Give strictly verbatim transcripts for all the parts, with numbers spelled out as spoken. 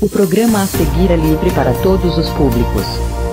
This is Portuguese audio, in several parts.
O programa a seguir é livre para todos os públicos.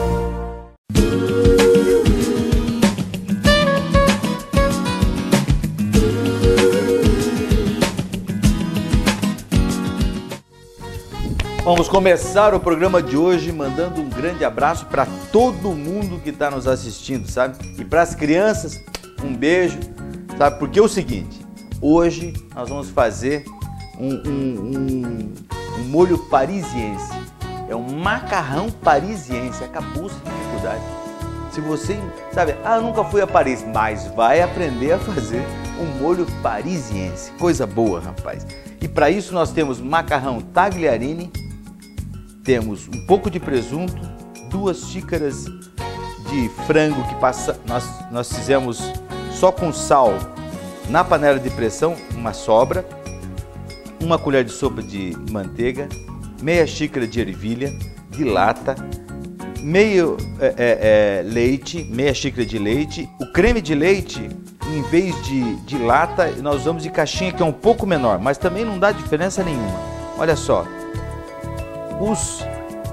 Vamos começar o programa de hoje mandando um grande abraço para todo mundo que está nos assistindo, sabe? E para as crianças, um beijo, sabe? Porque é o seguinte, hoje nós vamos fazer um, um, um, um molho parisiense. É um macarrão parisiense, acabou-se de dificuldade. Se você, sabe, ah, eu nunca fui a Paris, mas vai aprender a fazer um molho parisiense. Coisa boa, rapaz. E para isso nós temos macarrão tagliarini, temos um pouco de presunto, duas xícaras de frango que passa, nós, nós fizemos só com sal na panela de pressão, uma sobra, uma colher de sopa de manteiga, meia xícara de ervilha de lata, meio é, é, leite, meia xícara de leite. O creme de leite, em vez de, de lata, nós usamos de caixinha, que é um pouco menor, mas também não dá diferença nenhuma. Olha só. Os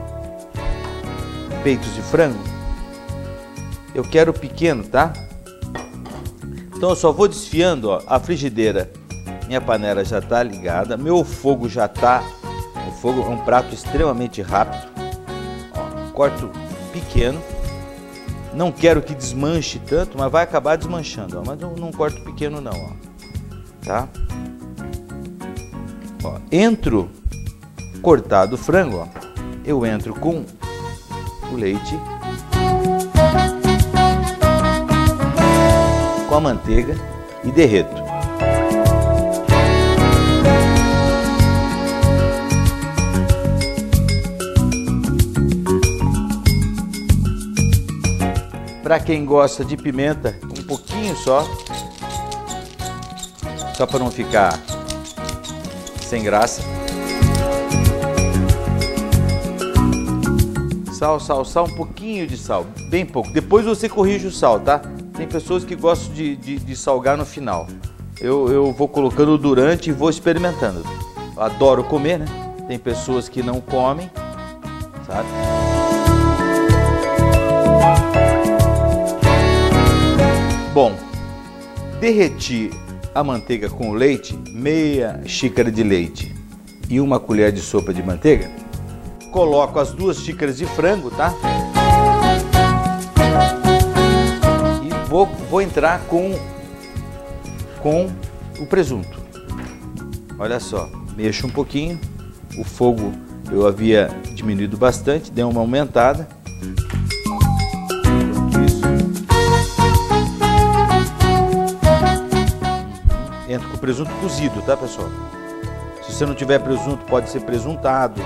peitos de frango, eu quero pequeno, tá? Então eu só vou desfiando, ó, a frigideira. Minha panela já tá ligada, meu fogo já tá, o fogo é um prato extremamente rápido. Ó, corto pequeno, não quero que desmanche tanto, mas vai acabar desmanchando, ó, mas eu não corto pequeno não, ó, tá? Ó, entro cortado o frango, ó, eu entro com o leite, com a manteiga e derreto. Para quem gosta de pimenta, um pouquinho só, só para não ficar sem graça. Sal, sal, sal, um pouquinho de sal, bem pouco. Depois você corrige o sal, tá? Tem pessoas que gostam de, de, de salgar no final. Eu, eu vou colocando durante e vou experimentando. Eu adoro comer, né? Tem pessoas que não comem, sabe? Bom, derreti a manteiga com o leite, meia xícara de leite e uma colher de sopa de manteiga. Coloco as duas xícaras de frango, tá? E vou, vou entrar com, com o presunto. Olha só, mexo um pouquinho. O fogo eu havia diminuído bastante, dei uma aumentada. Isso. Entro com o presunto cozido, tá, pessoal? Se você não tiver presunto, pode ser presuntado.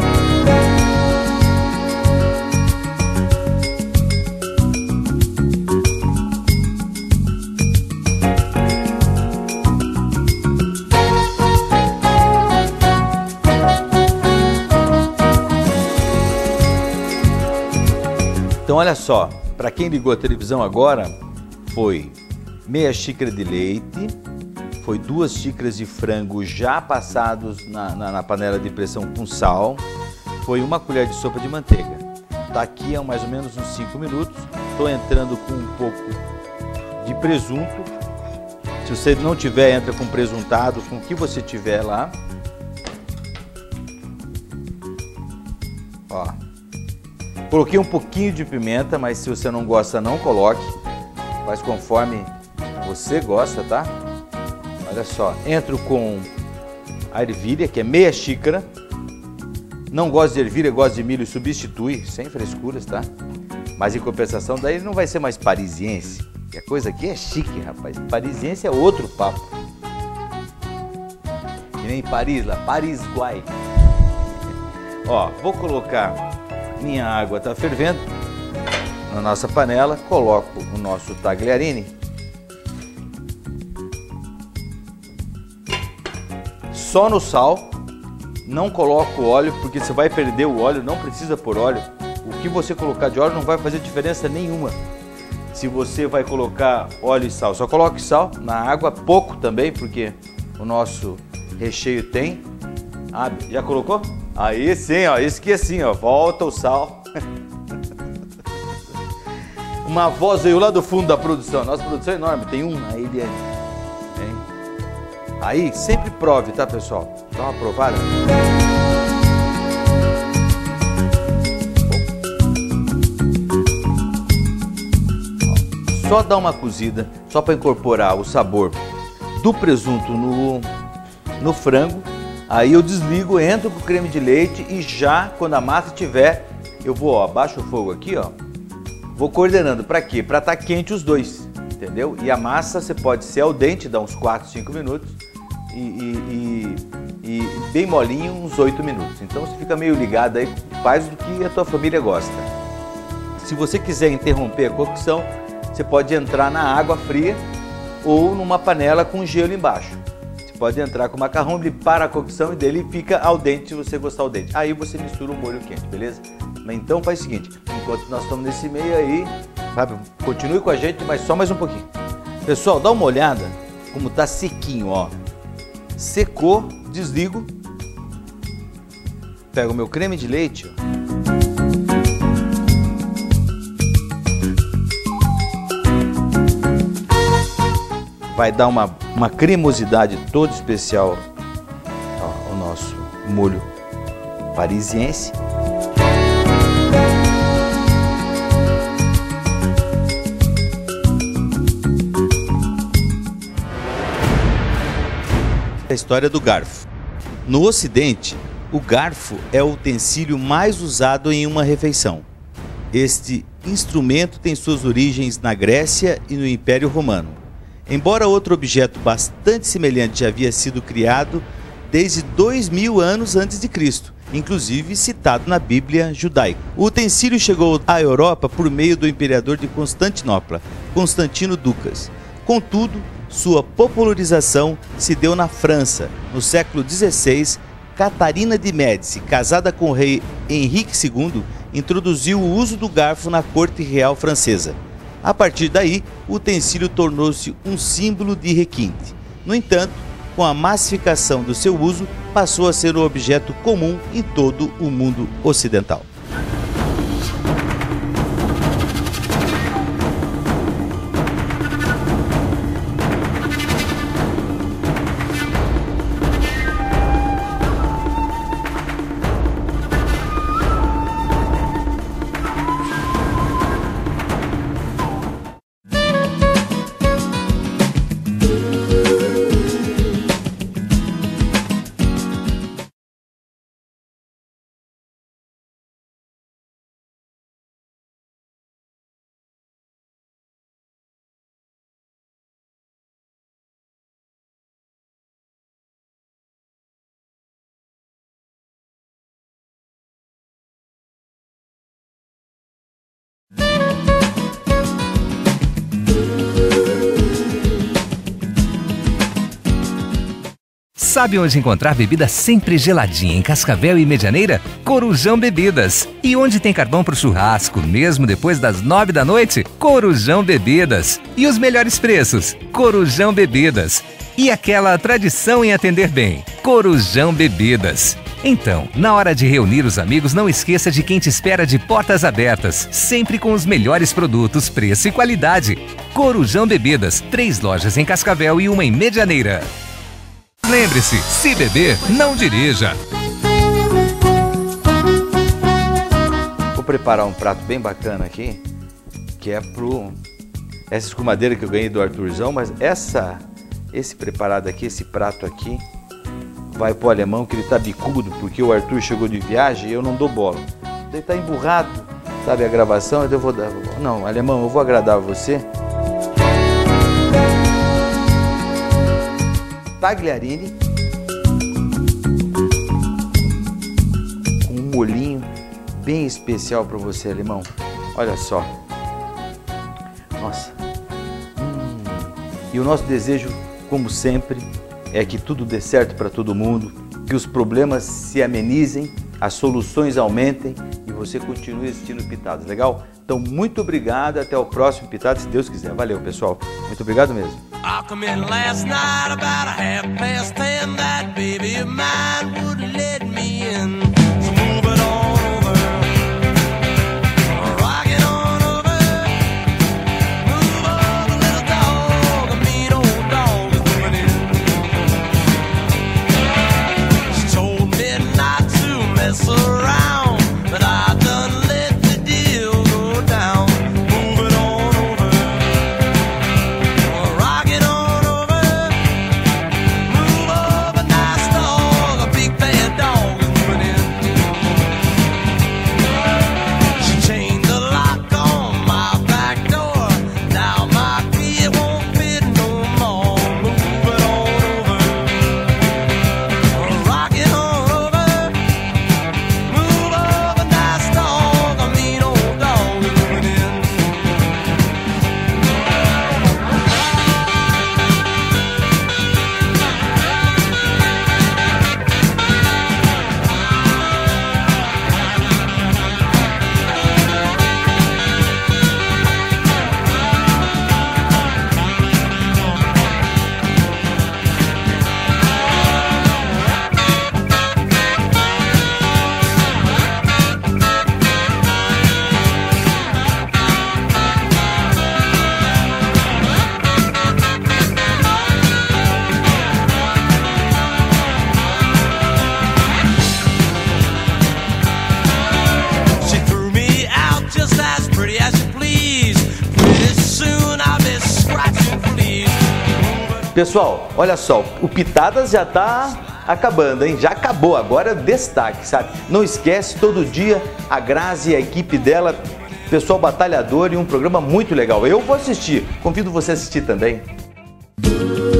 Então olha só, para quem ligou a televisão agora, foi meia xícara de leite, foi duas xícaras de frango já passados na, na, na panela de pressão com sal, foi uma colher de sopa de manteiga. Tá aqui há mais ou menos uns cinco minutos, estou entrando com um pouco de presunto. Se você não tiver, entra com presuntado, com o que você tiver lá. Ó. Coloquei um pouquinho de pimenta, mas se você não gosta, não coloque. Faz conforme você gosta, tá? Olha só, entro com a ervilha, que é meia xícara. Não gosto de ervilha, gosto de milho, substitui, sem frescuras, tá? Mas em compensação, daí não vai ser mais parisiense. E a coisa aqui é chique, rapaz. Parisiense é outro papo. Que nem Paris lá, Paris Guai. Ó, vou colocar... Minha água está fervendo na nossa panela, coloco o nosso tagliarini. Só no sal, não coloco óleo, porque você vai perder o óleo, não precisa pôr óleo. O que você colocar de óleo não vai fazer diferença nenhuma. Se você vai colocar óleo e sal, só coloque sal na água, pouco também, porque o nosso recheio tem. Ah, já colocou? Aí sim, ó, isso que é assim, ó, volta o sal. Uma voz veio lá do fundo da produção, nossa produção é enorme, tem um, aí ele é... Hein? Aí, sempre prove, tá, pessoal? Dá uma provada. Só dá uma cozida, só para incorporar o sabor do presunto no, no frango. Aí eu desligo, entro com o creme de leite e já, quando a massa tiver, eu vou, ó, baixo o fogo aqui, ó. Vou coordenando, para quê? Para estar quente os dois, entendeu? E a massa você pode ser al dente, dá uns quatro, cinco minutos e, e, e, e bem molinho uns oito minutos. Então você fica meio ligado aí, faz do que a tua família gosta. Se você quiser interromper a cocção, você pode entrar na água fria ou numa panela com gelo embaixo. Você pode entrar com o macarrão, ele para a cocção e dele fica al dente se você gostar al dente. Aí você mistura o molho quente, beleza? Mas então faz o seguinte, enquanto nós estamos nesse meio aí, sabe, continue com a gente, mas só mais um pouquinho. Pessoal, dá uma olhada como tá sequinho, ó. Secou, desligo. Pego o meu creme de leite, ó. Vai dar uma, uma cremosidade toda especial ao nosso molho parisiense. A história do garfo. No Ocidente, o garfo é o utensílio mais usado em uma refeição. Este instrumento tem suas origens na Grécia e no Império Romano. Embora outro objeto bastante semelhante havia sido criado desde dois mil anos antes de Cristo, inclusive citado na Bíblia judaica. O utensílio chegou à Europa por meio do imperador de Constantinopla, Constantino Ducas. Contudo, sua popularização se deu na França. No século dezesseis, Catarina de Médici, casada com o rei Henrique segundo, introduziu o uso do garfo na corte real francesa. A partir daí, o utensílio tornou-se um símbolo de requinte. No entanto, com a massificação do seu uso, passou a ser um objeto comum em todo o mundo ocidental. Sabe onde encontrar bebida sempre geladinha em Cascavel e Medianeira? Corujão Bebidas. E onde tem carvão pro churrasco, mesmo depois das nove da noite? Corujão Bebidas. E os melhores preços? Corujão Bebidas. E aquela tradição em atender bem? Corujão Bebidas. Então, na hora de reunir os amigos, não esqueça de quem te espera de portas abertas, sempre com os melhores produtos, preço e qualidade. Corujão Bebidas, três lojas em Cascavel e uma em Medianeira. Lembre-se, se beber, não dirija. Vou preparar um prato bem bacana aqui, que é pro essa escumadeira que eu ganhei do Arthurzão, mas essa esse preparado aqui, esse prato aqui, vai pro alemão, que ele tá bicudo, porque o Arthur chegou de viagem e eu não dou bola. Ele tá emburrado, sabe a gravação, eu vou dar. Não, alemão, eu vou agradar você. Tagliarini com um molhinho bem especial para você, alemão. Olha só. Nossa. Hum. E o nosso desejo, como sempre, é que tudo dê certo para todo mundo, que os problemas se amenizem, as soluções aumentem e você continue assistindo Pitadas, legal? Então, muito obrigado, até o próximo Pitadas, se Deus quiser. Valeu, pessoal. Muito obrigado mesmo. I come in last night about a half past ten. That baby of mine would live. Pessoal, olha só, o Pitadas já tá acabando, hein? Já acabou, agora é destaque, sabe? Não esquece, todo dia a Grazi e a equipe dela, pessoal batalhador, e um programa muito legal. Eu vou assistir, convido você a assistir também.